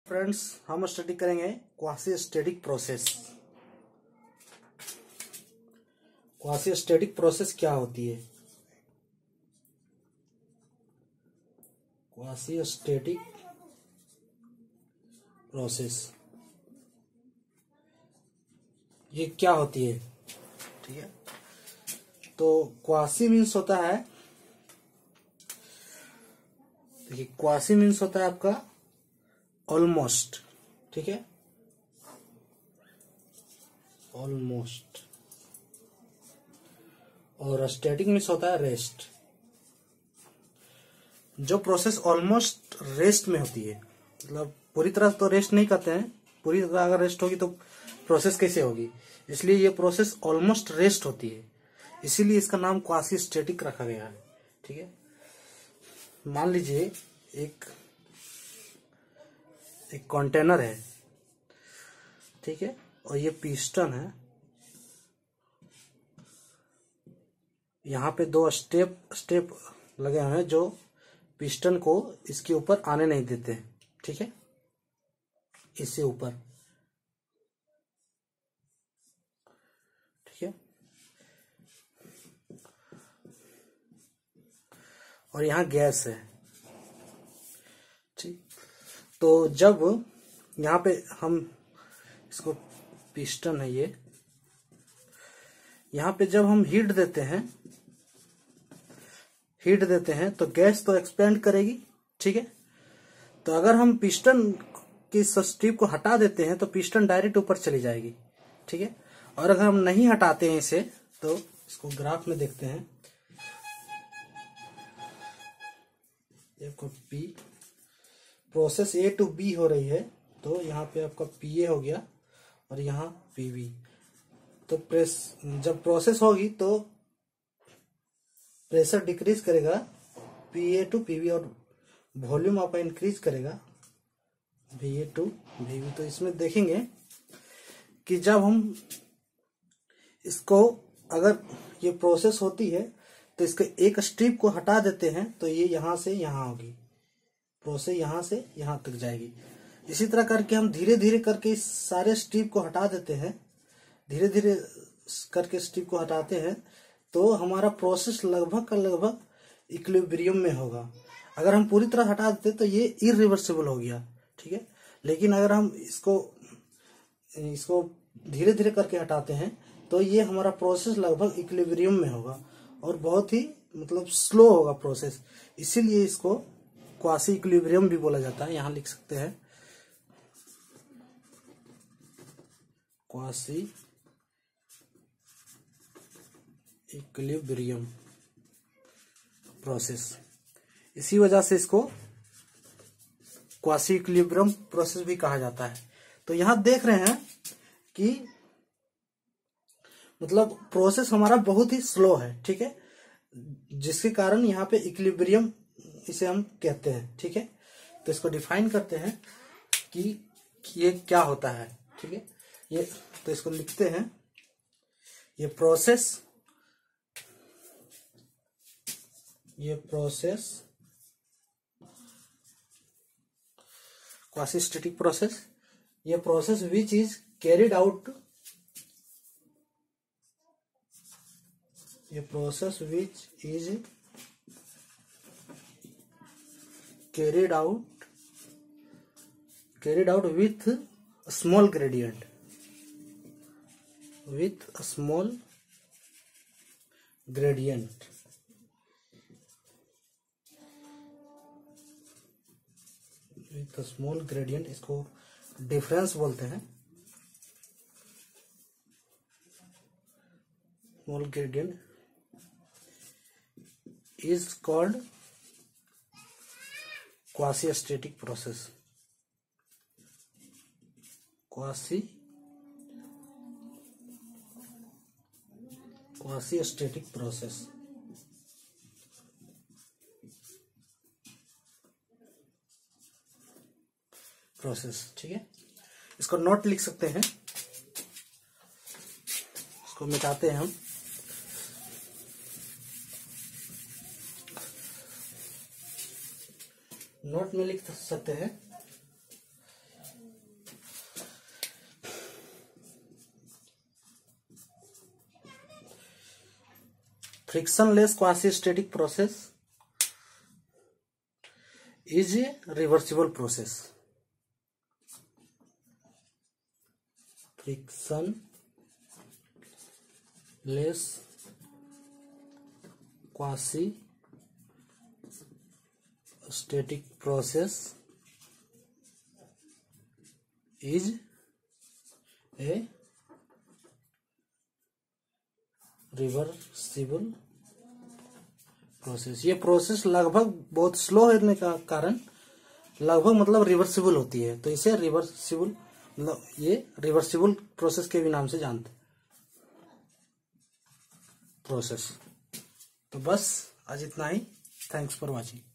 Friends, हम study करेंगे quasi static process. Quasi static process क्या होती है? क्वासी स्टैटिक प्रोसेस ये क्या होती है? ठीक है, तो क्वासी मीन्स होता है, देखिए क्वासी मीन्स होता है आपका ऑलमोस्ट। ठीक है, ऑलमोस्ट। और स्टैटिक मीन्स होता है रेस्ट। जो प्रोसेस ऑलमोस्ट रेस्ट में होती है, मतलब पूरी तरह तो रेस्ट नहीं करते हैं, पूरी तरह अगर रेस्ट होगी तो प्रोसेस कैसे होगी, इसलिए ये प्रोसेस ऑलमोस्ट रेस्ट होती है, इसीलिए इसका नाम क्वासी स्टैटिक रखा गया है। ठीक है, मान लीजिए एक कंटेनर है, ठीक है, और ये पिस्टन है, यहाँ पे दो स्टेप लगे हुए हैं जो पिस्टन को इसके ऊपर आने नहीं देते हैं। ठीक है, इससे ऊपर, ठीक है, और यहाँ गैस है। ठीक, तो जब यहाँ पे हम इसको, पिस्टन है ये, यहाँ पे जब हम हीट देते हैं तो गैस तो एक्सपेंड करेगी। ठीक है, तो अगर हम पिस्टन की स्ट्रिप को हटा देते हैं तो पिस्टन डायरेक्ट ऊपर चली जाएगी। ठीक है, और अगर हम नहीं हटाते हैं इसे, तो इसको ग्राफ में देखते हैं, देखो P process A to B हो रही है, तो यहाँ पे आपका पी ए हो गया और यहाँ पी बी। तो जब प्रोसेस होगी तो प्रेशर डिक्रीज करेगा P A to P B, और वॉल्यूम आपका इंक्रीज करेगा V A to V B. तो इसमें देखेंगे कि जब हम इसको, अगर ये प्रोसेस होती है तो इसके एक स्ट्रिप को हटा देते हैं तो ये यहाँ से यहाँ होगी, प्रोसेस यहाँ से यहाँ तक जाएगी। इसी तरह करके हम धीरे धीरे करके इस सारे स्ट्रिप को हटा देते हैं, धीरे धीरे करके स्ट्रिप को हटाते हैं, तो हमारा प्रोसेस लगभग का लगभग इक्विलिब्रियम में होगा। अगर हम पूरी तरह हटा देते तो ये इरिवर्सिबल हो गया। ठीक है, लेकिन अगर हम इसको धीरे धीरे करके हटाते हैं तो ये हमारा प्रोसेस लगभग इक्विलिब्रियम में होगा और बहुत ही मतलब स्लो होगा प्रोसेस, इसीलिए इसको क्वासी इक्विलिब्रियम भी बोला जाता है। यहां लिख सकते हैं क्वासी इक्विलिब्रियम प्रोसेस, इसी वजह से इसको क्वासी इक्विलिब्रियम प्रोसेस भी कहा जाता है। तो यहां देख रहे हैं कि मतलब प्रोसेस हमारा बहुत ही स्लो है। ठीक है, जिसके कारण यहाँ पे इक्विलिब्रियम इसे हम कहते हैं। ठीक है, तो इसको डिफाइन करते हैं कि ये क्या होता है। ठीक है, ये तो इसको लिखते हैं, ये प्रोसेस क्वासी स्टैटिक प्रोसेस, ये process which is carried out, ये process which is carried out with a small gradient, with a small gradient, with a small gradient, इसको डिफरेंस बोलते हैं। Small gradient is called quasi static process, quasi static process। ठीक है, इसको note लिख सकते हैं, इसको मिटाते हैं हम। नोट में लिख सकते हैं frictionless quasi static process is a reversible process. Frictionless quasi static process is a reversible process. ये प्रोसेस लगभग बहुत स्लो होने का कारण लगभग मतलब रिवर्सिबल होती है, तो इसे रिवर्सिबल मतलब ये रिवर्सिबल प्रोसेस के भी नाम से जानते प्रोसेस। तो बस आज इतना ही। Thanks for watching.